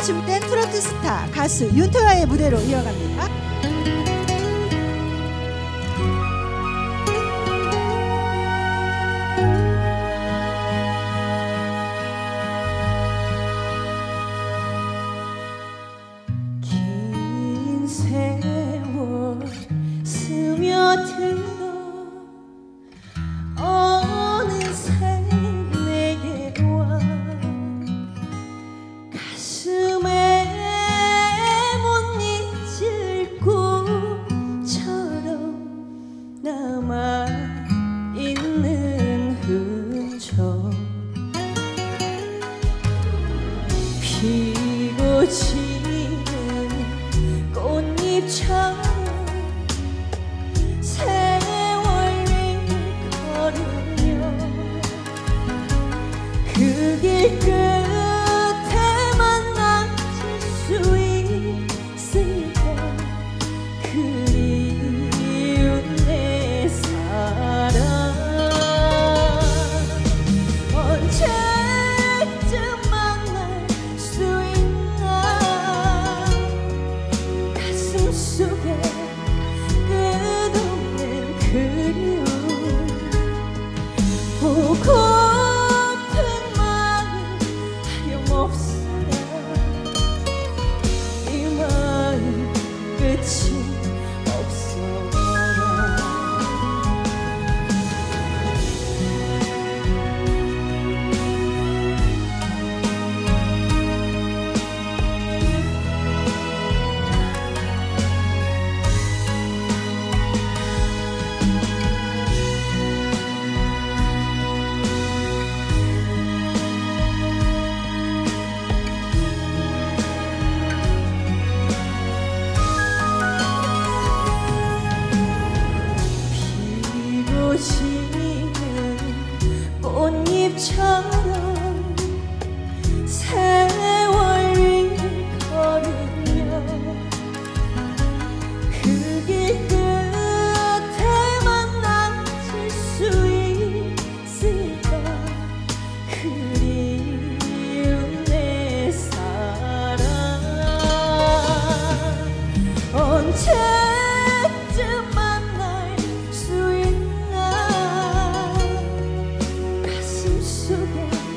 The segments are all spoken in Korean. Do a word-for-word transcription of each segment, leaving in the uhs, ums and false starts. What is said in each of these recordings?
준비된 트로트 스타 가수 윤태화의 무대로 이어갑니다. 긴 세월 스며들어 어느새 내게 와 가슴에 못 잊을 꿈처럼 남아있는 흔적 피고 지는 꽃잎처럼 세월 위 걸으며 그 길 끝에 만나질 수 있을까 그리운 내 사랑 언제쯤 만날 수 있나 가슴 속에 끝없는 그리움 보고픈 마음 하염없으나 이 마음 끝이 없어라 피고 지는 꽃잎처럼 세월 위 걸으며 그 길 끝에 만나질 수 있을까 그리운 내 사랑 언제쯤 만날 수 있나 가슴 속에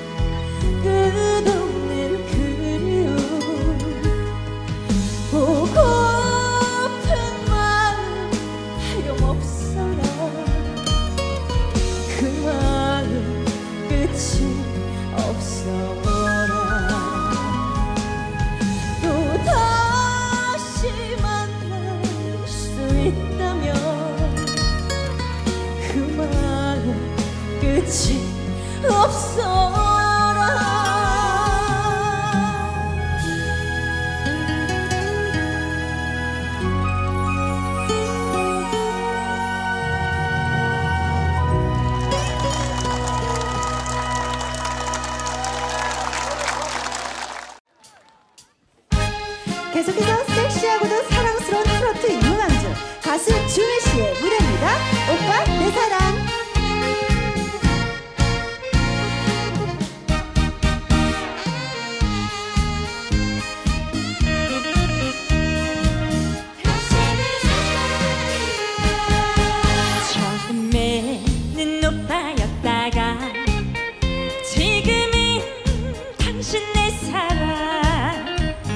끝없는 그리움 보고픈 마음 하염없어라 그 마음 끝이 없어라 또 다시 만날 수 있다면 그 마음 끝이 없어라 계속해서 섹시하고도 사랑스러운 트로트 유망주 가수 주미 씨의 무대입니다. 오빠 내 사랑. 처음에는 오빠였다가 지금은 당신 내 사랑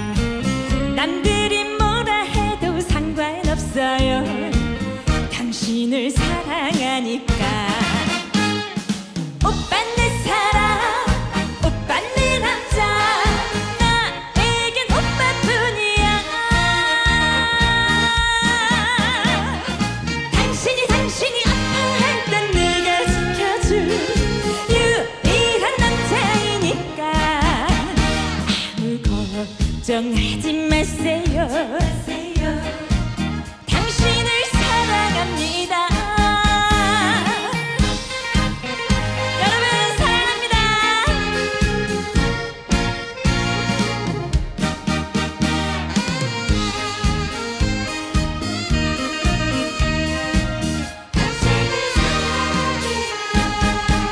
남들이 뭐라 해도 상관없어요 당신을 사랑하니까 오빠 내 사랑 오빠 내 남자 나에겐 오빠뿐이야 당신이 당신이 아파할 땐 네가 지켜줄 유일한 남자이니까 아무 걱정하지 마세요 당신을 사랑합니다 여러분 사랑합니다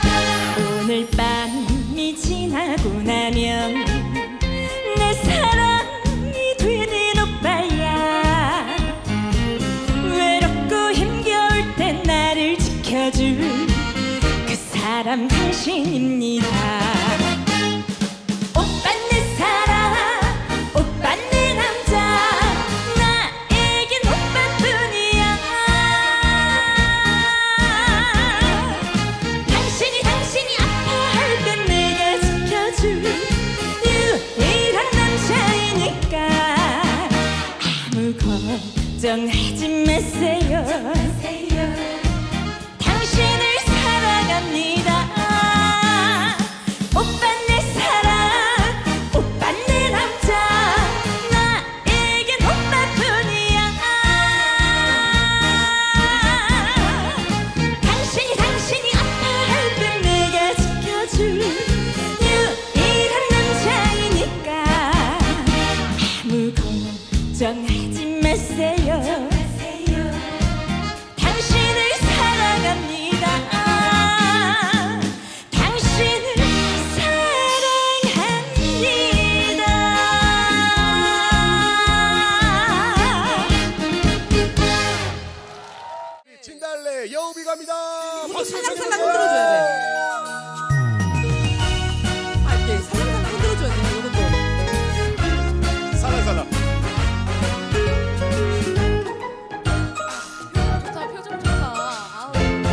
오늘 밤이 지나고 나면 내 사랑 사람 당신입니다. 오빠 내 사랑, 오빠 내 남자, 나에겐 오빠뿐이야. 당신이 당신이 아파할 땐 내가 지켜줄 유일한 남자이니까 아무 걱정하지 마세요. 당신을 사랑합니다. 오빠 내 사랑, 오빠 내 남자, 나에겐 오빠뿐이야. 당신이 당신이 아파할 땐 내가 지켜줄 유일한 남자이니까 아무 걱정하지 마세요. 당신을 사랑합니다. 당신을 사랑합니다. 진달래 여우비 갑니다. 박수 살랑살랑 흔들어줘야 돼. 아, 이렇게 살랑살랑 흔들어줘야 돼. 이것도. 살랑살랑. 좋다, 표정 좋다. 아우.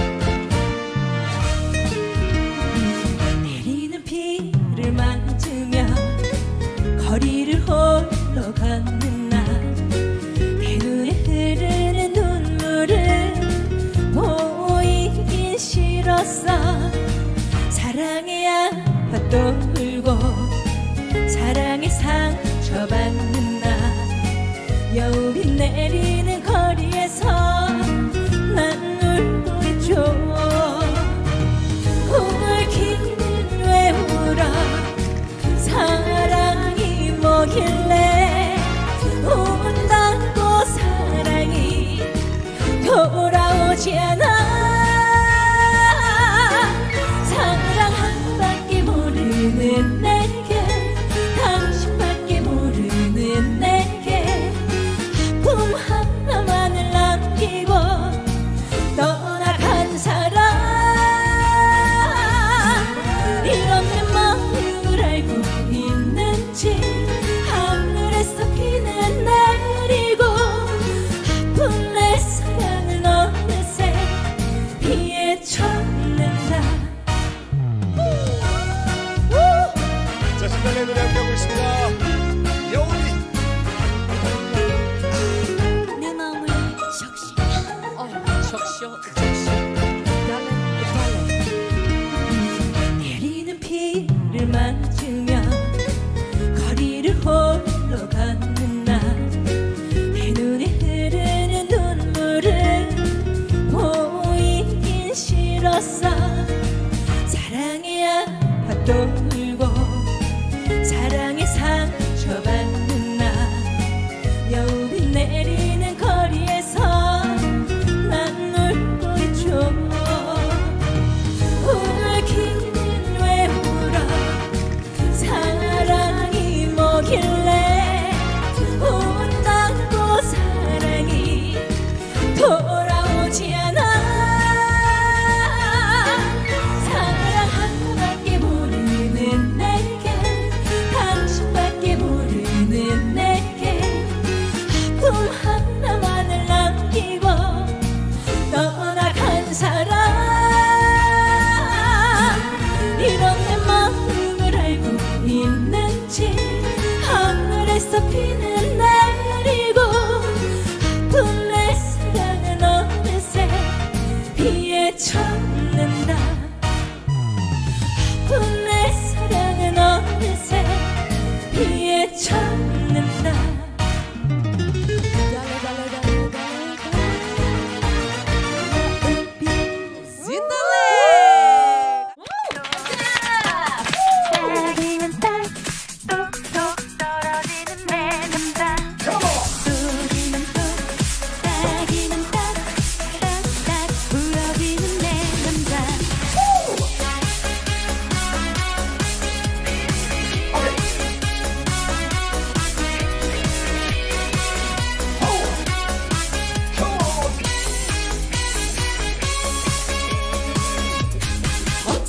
내리는 비를 맞으며 거리를 홀로 걷는 나, 내 눈에 흐르는 눈물은 보이긴 싫어서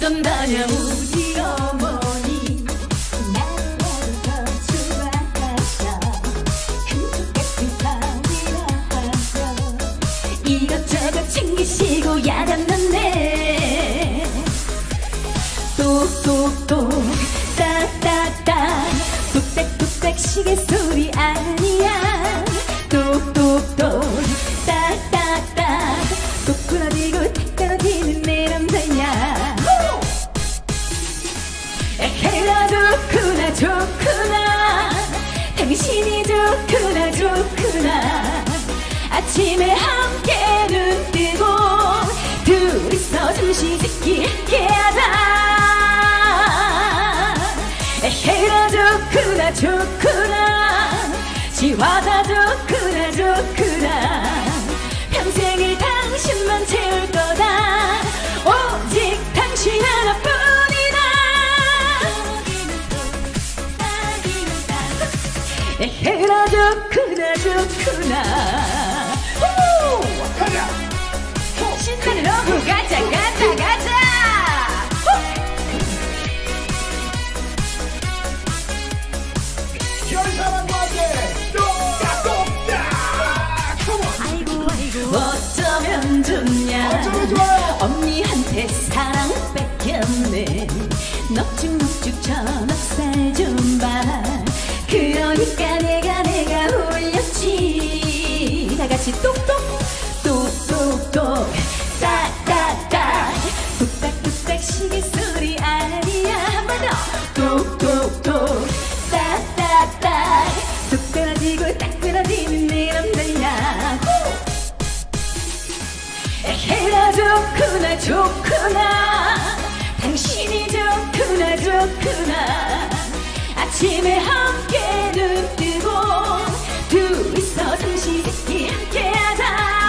어쩐다냐 우리 어머니 나라도 더 좋아하셔 한쪽 같은 사위라 하셔 이것저것 챙기시고 야단났네 똑똑똑 따따따 뚝딱뚝딱 시계 소리 아니야 똑똑똑 따따따 똑 부러지고 탁 떨어지는 내 남자야 에헤라 좋구나 좋구나 당신이 좋구나 좋구나 아침에 함께 눈 뜨고 둘이서 잠시 듣기 함께하자 에헤라 좋구나 좋구나 지화다 좋구나 좋구나 평생을 당신만 채울 거다 오직 당신 하나뿐이다 에헤라 좋구나 좋구나 신나는 러브 가자 가자 가자 별사랑과 함께 똑딱똑딱 아이고 아이고 어쩌면 좋냐 어쩌면 좋아요 언니한테 사랑 뺏겼네 넙죽넙죽 저 넉살 좀 봐 그러니까 내가 내가 올렸지 다같이 똑똑 똑똑똑 따따따 뚝딱뚝딱 시계 소리 아니야 한 번 더 똑똑똑 따따따 뚝 떨어지고 딱 떨어지는 내 남자야 에헤라 좋구나 좋구나 당신이 좋구나 좋구나 아침에 함께 눈 뜨고 둘이서 잠시 듣기 함께하자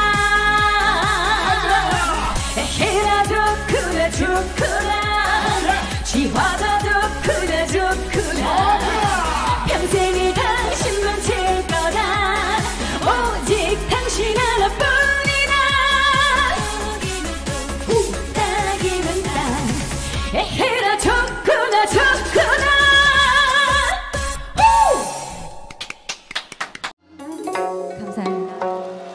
에헤라 좋구나 좋구나 지화가 좋구나 좋구나 평생을 당신만 채울 거다 오직 당신 하나뿐이다 딱이면 딱 에헤라 좋구나 좋구나 감사합니다.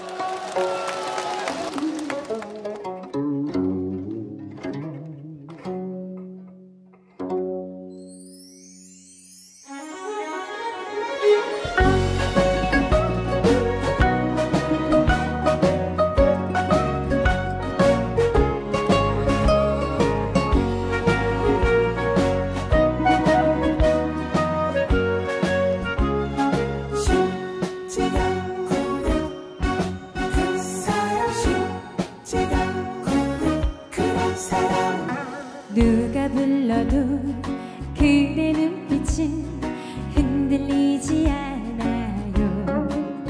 누가 불러도 그대 눈빛은 흔들리지 않아요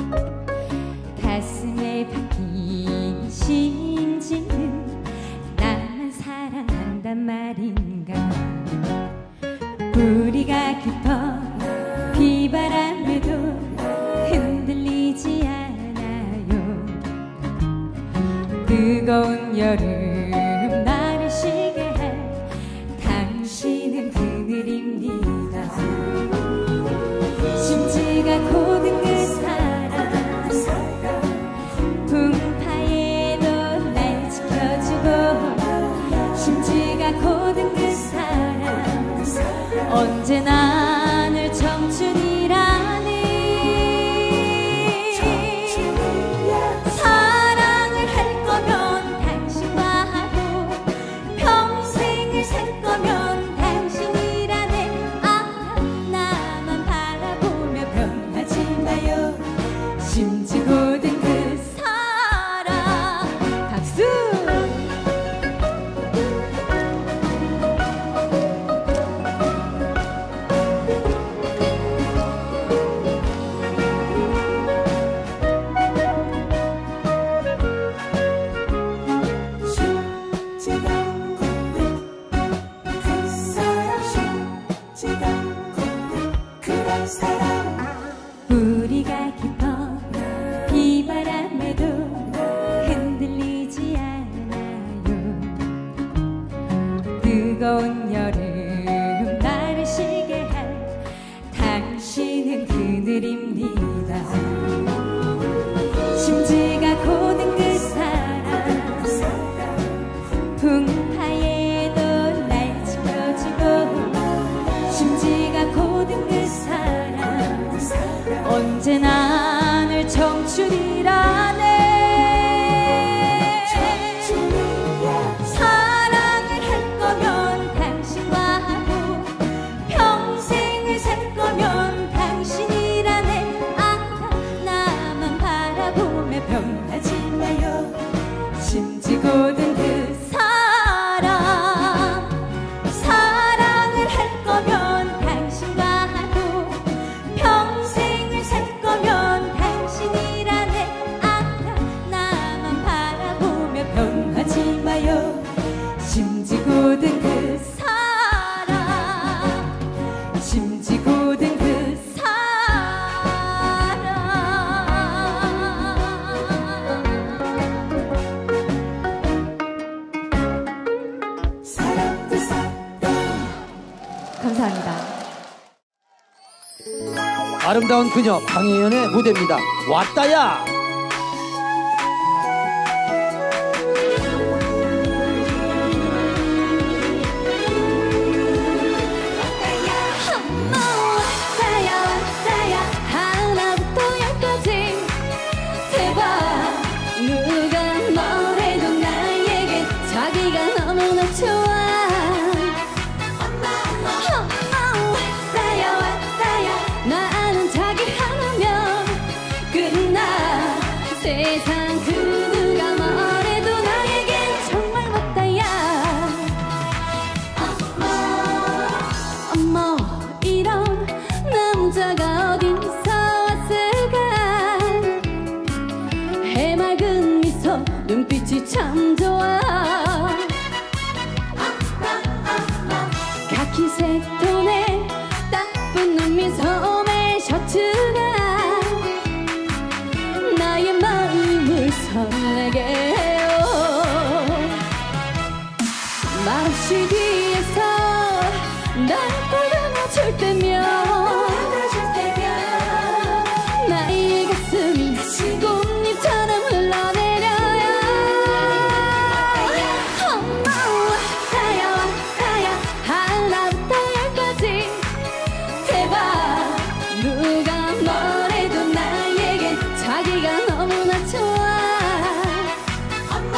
가슴에 박힌 심지는 나만 사랑한단 말인가 우리가 깊어 비바람에도 흔들리지 않아요 뜨거운 여름 나를 쉬게 할 당신은 그늘입니다 심지가 고든 그 사람 풍파에도 날 지켜주고 심지가 고든 그 사람 언제나 늘 청춘이라니 사랑을 할 거면 당신과 하고 평생을 살 거면 당신이라네 아 나만 바라보며 변하지 마요 심지 고든 그 사람 박수 우리가 깊어 청춘이라네. 사랑을 할 거면 당신과 하고 평생을 살 거면 당신이라네. 아까 나만 바라보며 변하지 마요. 심지고든 그 사랑. 사랑을 할 거면 당신과 하고 평생을 살 거면 당신이라네. 아까 나만 바라보며 변하지 마요. 심지고든 그 사랑. 심지고든 그 사랑. 사랑도 사랑. 감사합니다. 아름다운 그녀 방혜연의 무대입니다. 왔다야. 엄마 왔다야 왔다야 하나부터 열까지 대박. 누가 뭐래도 나에게 자기가 너무나 좋아. 엄마 왔다야 왔다야 나는 자기 하나면 끝나. 세상 그 누가 뭐래도 나에겐 정말 왔다야. 어머 이런 남자가 어디서 왔을까. 해맑은 미소 눈빛이 참 좋아. 카키색 톤의 딱 붙는 미소의 셔츠가 나의 마음을 설레게 해요. 말없이 뒤에서 날 보듬어줄 때면 나의 가슴이 꽃잎처럼 흘러내려요. 엄마 왔다야 왔다야 하나부터 열까지 대박. 누가 뭐래도 나에게 자기가 너무나 좋아. 엄마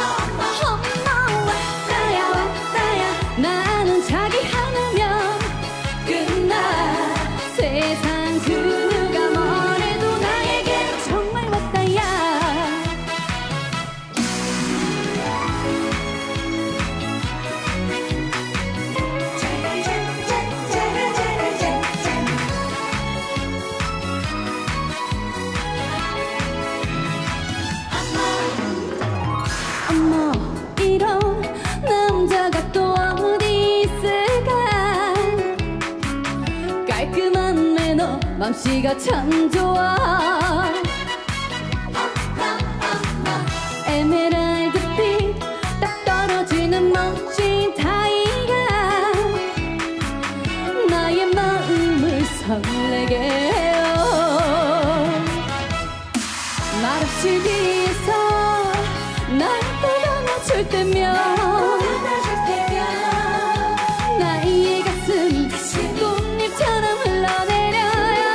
왔다야 왔다야 나는 자기 하나면 끝나. 세상 그 누가 뭐래도 나에게 정말 왔다야. 어머 이런 남자가 또 어디 있을까. 깔끔한 매너 맘씨가 참 좋아. 에메랄드빛 딱 떨어지는 멋진 타이가 나의 마음을 설레게 해요. 말없이 뒤에서 날 보듬어줄 때면 나의 가슴이 꽃잎처럼 흘러내려요.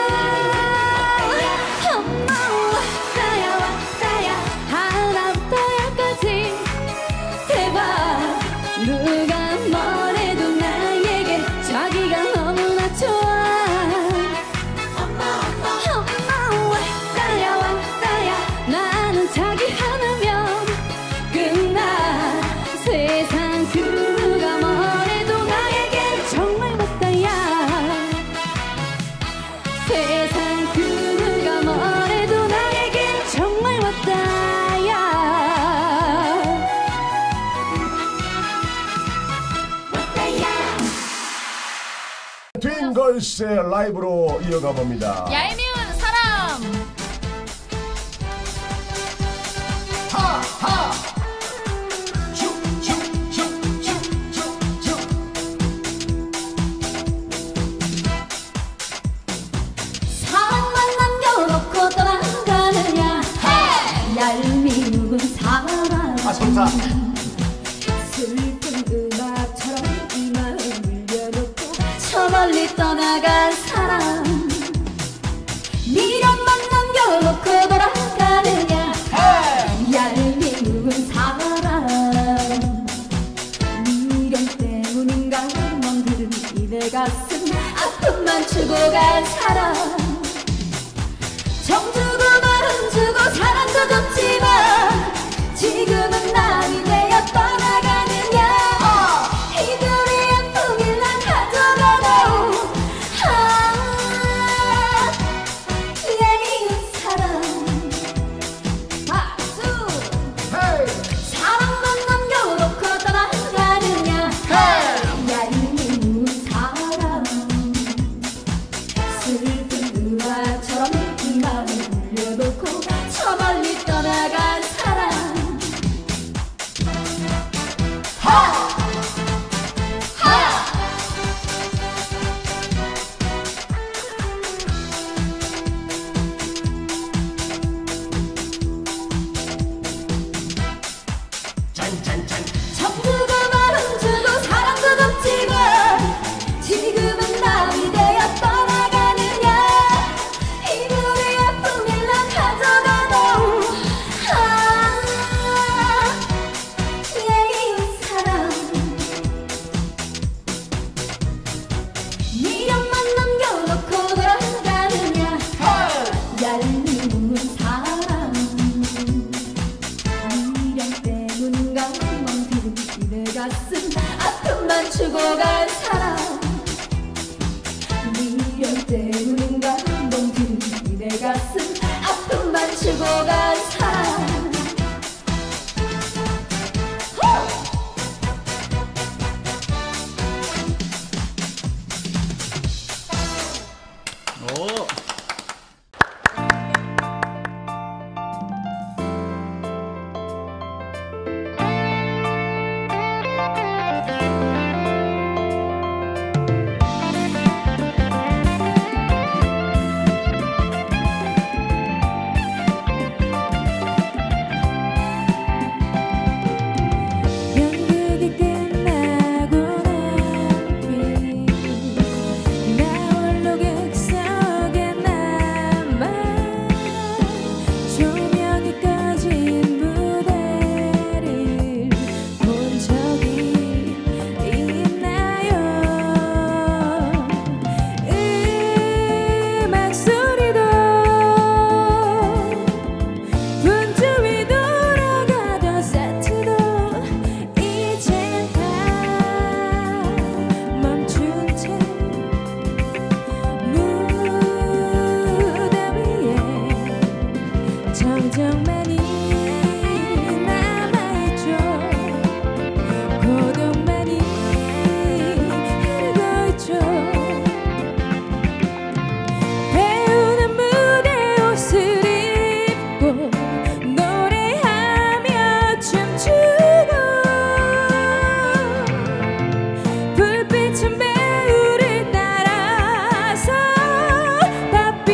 엄마 왔다야 왔다야 하나부터 열까지 대박. 누가 뭐래도 나에게 자기가 너무나 좋아. 엄마 왔다야 왔다야 나는 자기 하나면 끝나. 세상 그 누가 뭐래도 나에겐 정말 왔다야. 세상 그 누가 뭐래도 나에겐 정말 왔다야. 왔다야. 트윈걸스의 라이브로 이어가 봅니다. 얄미운 사람. 하하. 사랑만 남겨놓고 떠나가느냐. 얄미운 사람. 아 성사. 슬픈 음악처럼 이 마음을 열어놓고 저 멀리 떠나간 사람. 죽어간 사람 미련 때문인가 멍든 내 가슴 아픔만 죽어간 사람 오. 정적만이 남아있죠. 고독만이 흐르고 있죠. 배우는 무대 옷을 입고 노래하며 춤추고 불빛은 배우를 따라서 바삐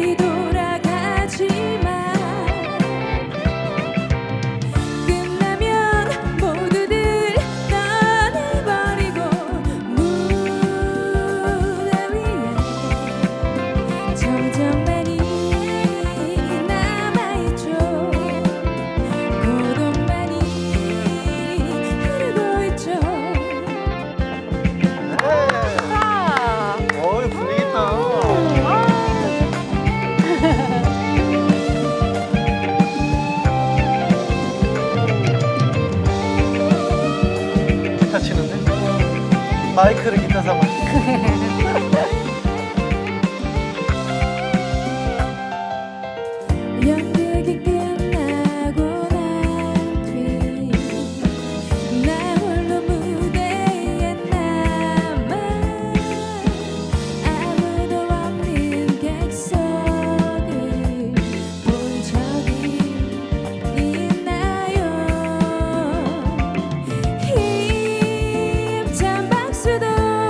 돌아가지만 치는데? 마이크를 기타 삼아. 연극이 끝나고 난 뒤 나 홀로 무대에 남아 아무도 없는 객석을 본 적이 있나요? 힘찬 박수도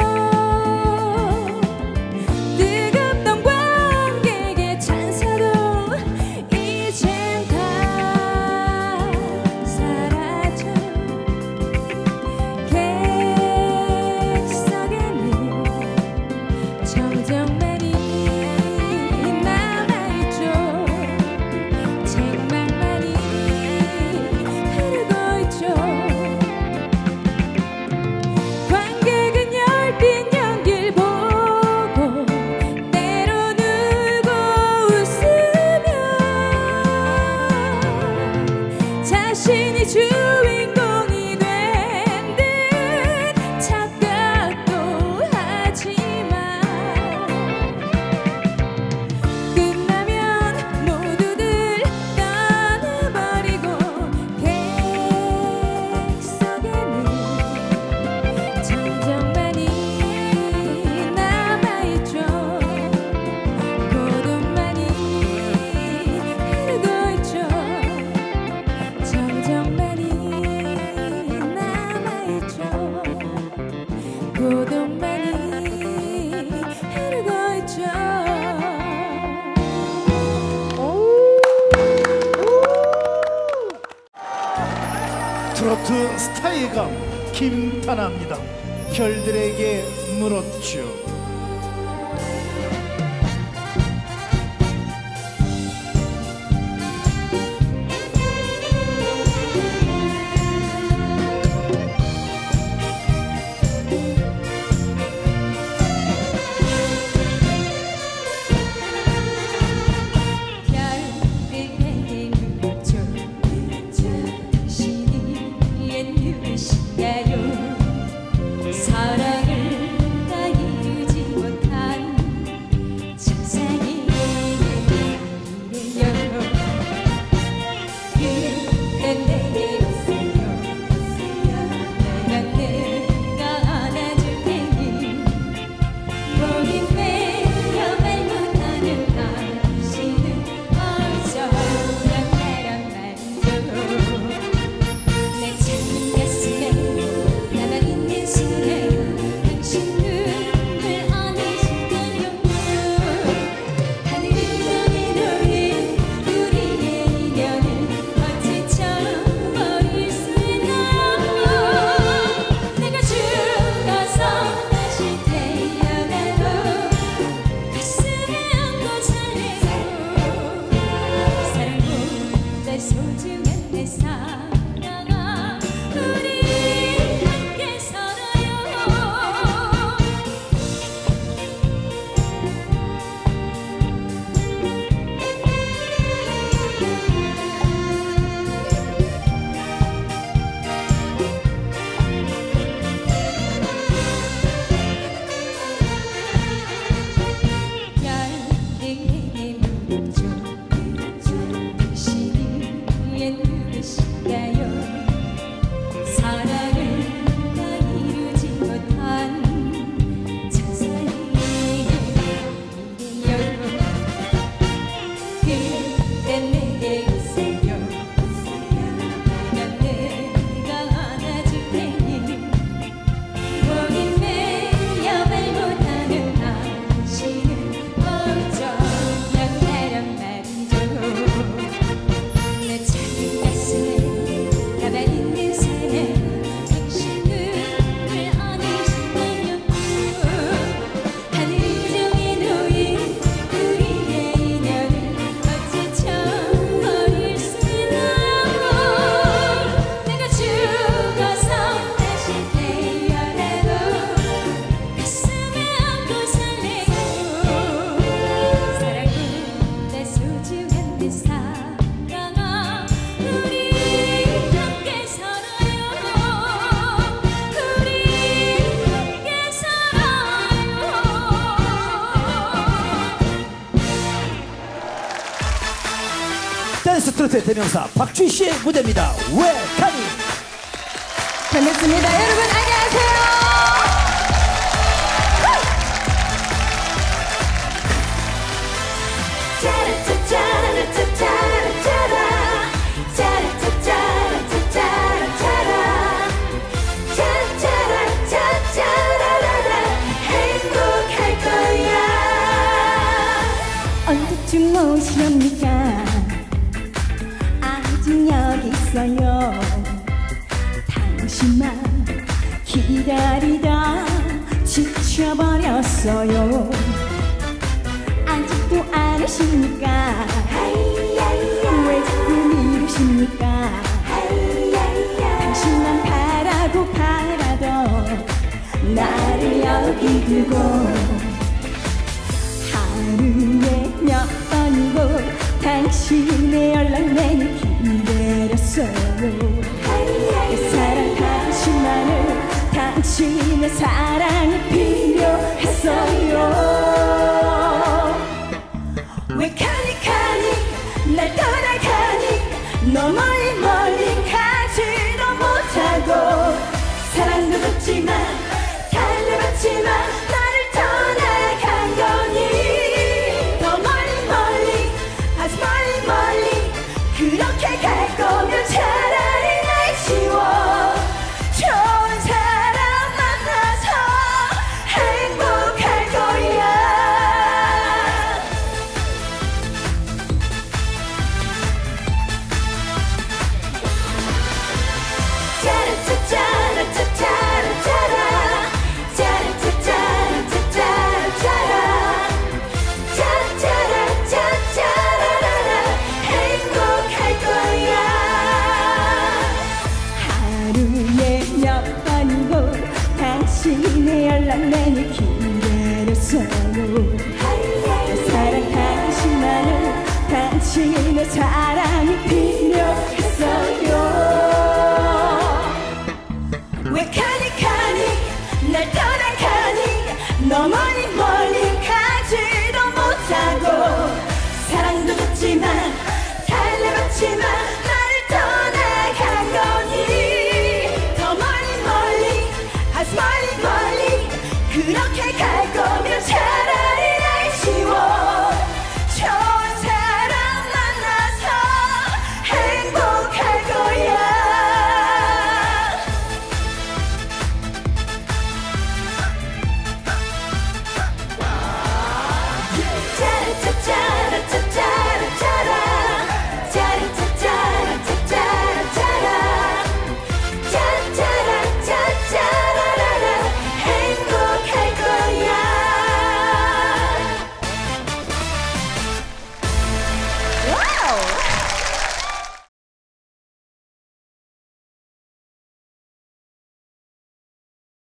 뜨겁던 관객의 찬사도 이젠 다 사라져 객석에는 정적만이 남아있죠. 책망만이 흐르고 있죠. 관객은 열띤 연기를 보고 때로는 울고 웃으며 자신이 주인공이 된 듯 착각도 하지만 끝나면 모두들 떠나버리고 객석에는 정적만이 남아있죠. 고독만이 흐르고 있죠. 정적만이 남아있죠. 고독만이 흐르고 있죠. 트로트 스타의 감 김하나입니다. 별들에게 물었죠. 별들에게 물었죠. 당신이 옛 누구신가요? 사 트로트의 대명사 박주희 씨의 무대입니다. 왜 가니? 반갑습니다. 여러분 안녕하세요. 언제쯤 오시렵니까? 아직 여기 있어요. 당신만 기다리다 지쳐버렸어요. 아직도 안 오십니까? 왜 자꾸 미루십니까? 당신만 바라고 바라던 나를 여기 두고 하루에 몇 번이고 당신의 연락 내내 기다렸어요. 내 사랑 당신만을, 당신의 사랑이 필요했어요. 왜 가니 가니 날 떠나가니 너 멀리